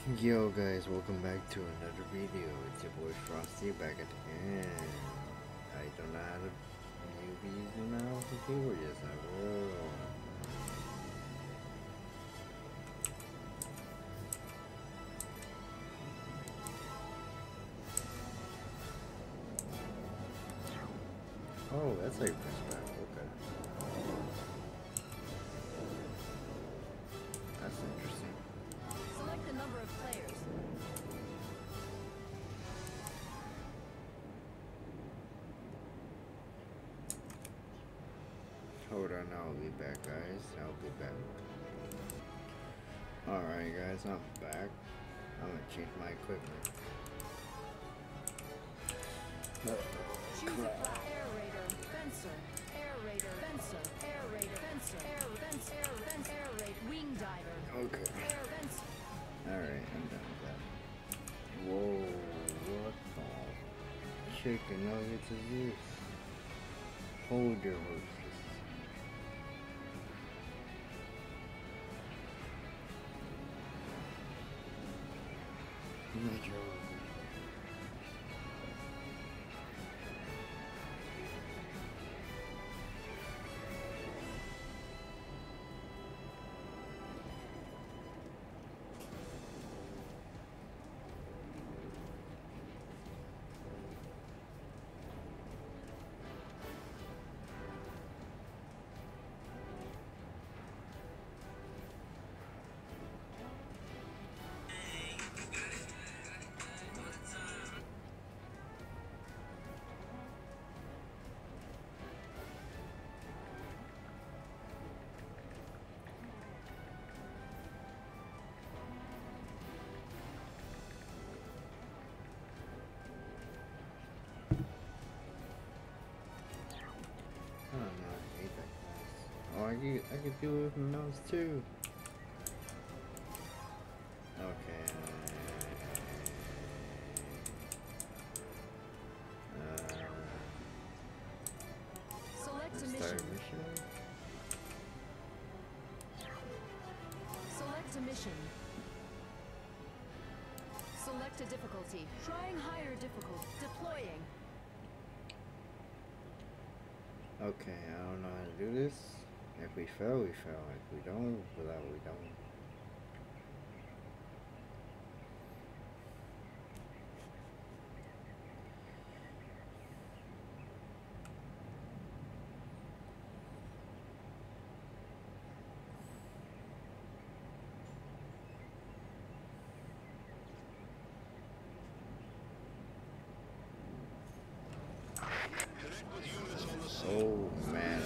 Yo guys, welcome back to another video. It's your boy Frosty back again. I don't know how to newbies do now how to keyboard. Yes I will. Oh, that's how you press back. Okay. That's interesting. Select the number of players. Hold on, I'll be back guys. I'll be back. Alright guys, I'm back. I'm gonna change my equipment. Choose a class. Aerator, fencer, aerator, fencer, aerator, fencer, air raid, wing diver. Okay. Air fencer. Alright, I'm done with that. Whoa, what the chicken nuggets is this? Hold your horses. Metro. I don't know, I hate that class. Oh, I could do it with my mouse too. Okay. Select a Start mission. mission. Select a mission. Select a difficulty. Trying higher difficulty. Deploying. Okay, I don't know how to do this. If we fail, we fail. If we don't, well, we don't. Oh man.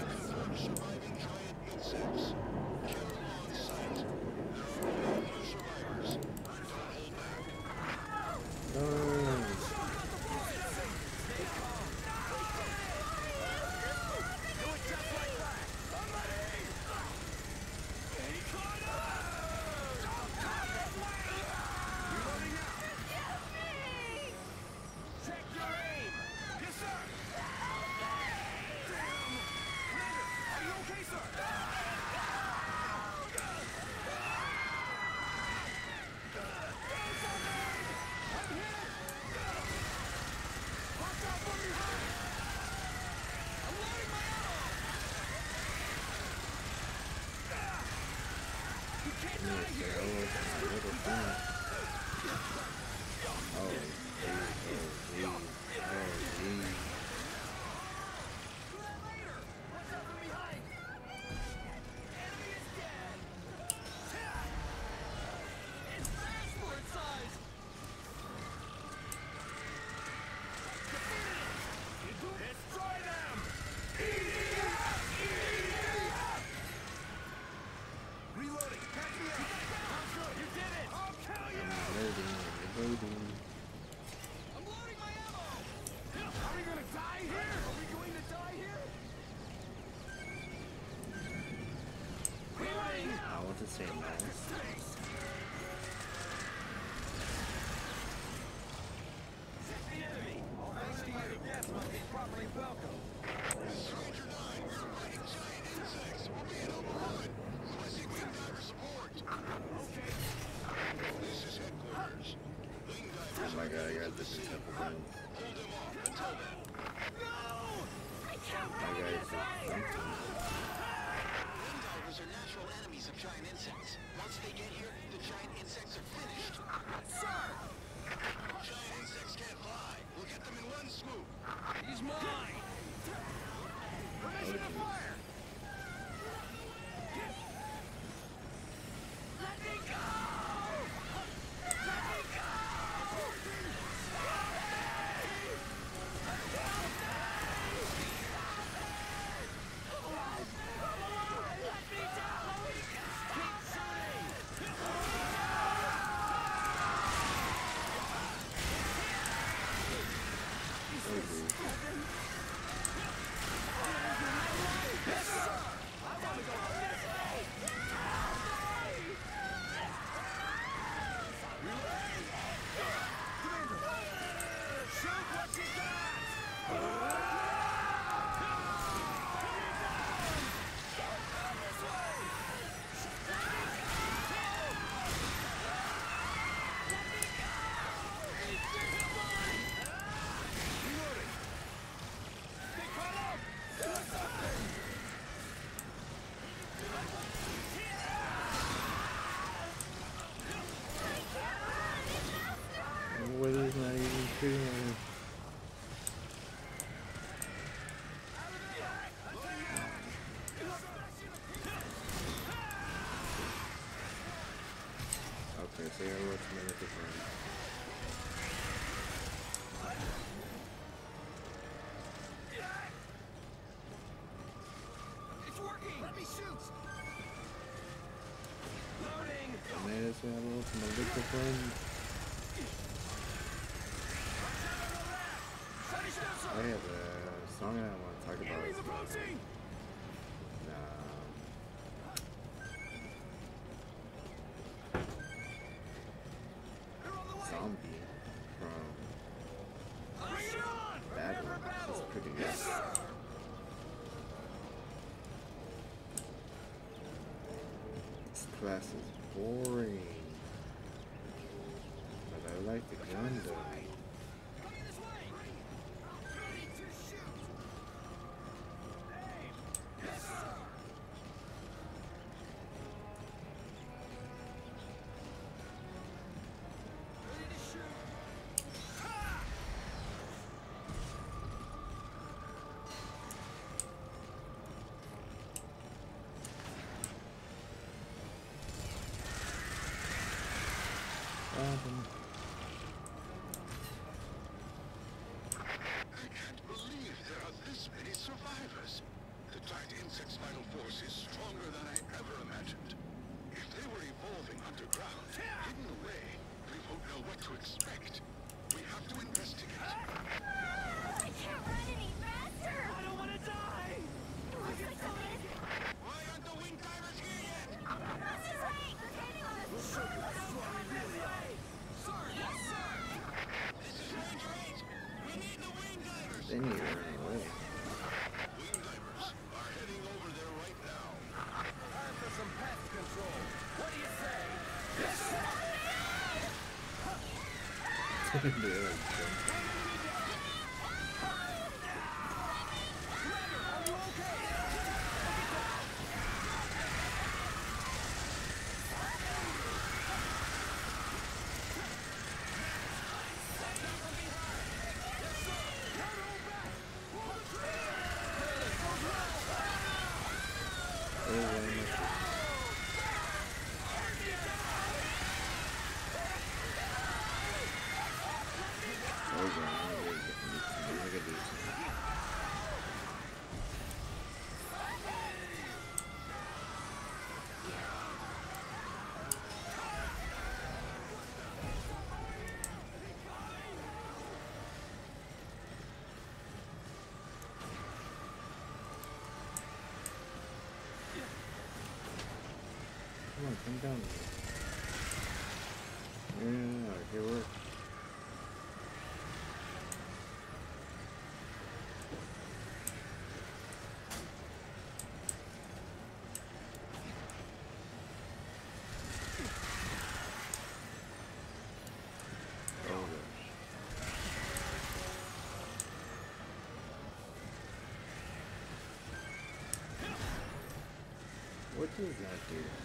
I want to say no. a couple guns. Hold them off until then. I can't My run guys in are this something. Wing divers are natural enemies of giant insects. Once they get here, the giant insects are finished. Sir! Giant insects can't fly. We'll get them in one swoop. He's mine! Permission to fire! Let me go! Let me go! Let me down! Keep shooting! Weather's not even shooting at me. Okay, so I gotta watch my little friend. It's working! Let me shoot! Loading! And I just have a look my little friend. I have a song I want to talk about. Enemies approaching! Zombie from Bring it on! Battle. It's pretty good. Yes, sir! This class is boring. But I like the gun though. Coming this way! Ready to shoot! Aim! Yes, sir! Ready to shoot! Ha! I can't believe there are this many survivors. The giant insect's vital force is stronger than I ever imagined. If they were evolving underground, hidden away, we won't know what to expect. We have to investigate. I can't run any faster! I don't want to die! It looks like somebody is... Why aren't the wing divers here yet? This is right! They're hitting on us! We'll show you how strong we really are. Sir! Yes, sir! This is Ranger 8. We need the wing divers. They need to run away. Wing divers are heading over there right now. Time for some pest control. What do you say? Yes, sir! They're like jumping. Are you okay? Oh, why am I- Oh, God, I gotta do something. Come on, come down here. Yeah, okay, work. Oh gosh. does not do that.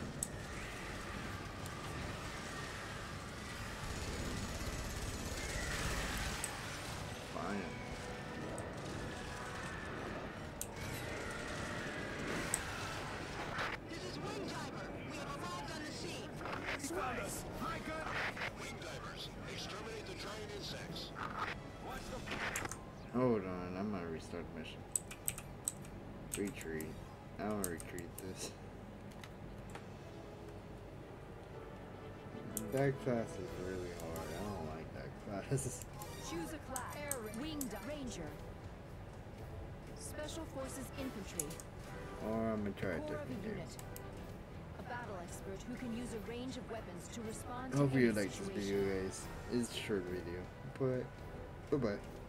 Fine. This is Wingdiver. We have arrived on the scene. He found us. My gun. Wingdivers, exterminate the giant insects. Watch the. Hold on, I'm gonna restart the mission. Retreat. I wanna retreat this. That class is really hard. I don't like that class. Choose a class. Air Winged Ranger. Special Forces Infantry. Or I'm gonna try a Core of different a game. unit. A battle expert who can use a range of weapons to respond to Hope you any like this situation. video, guys. It's a short video, but bye bye.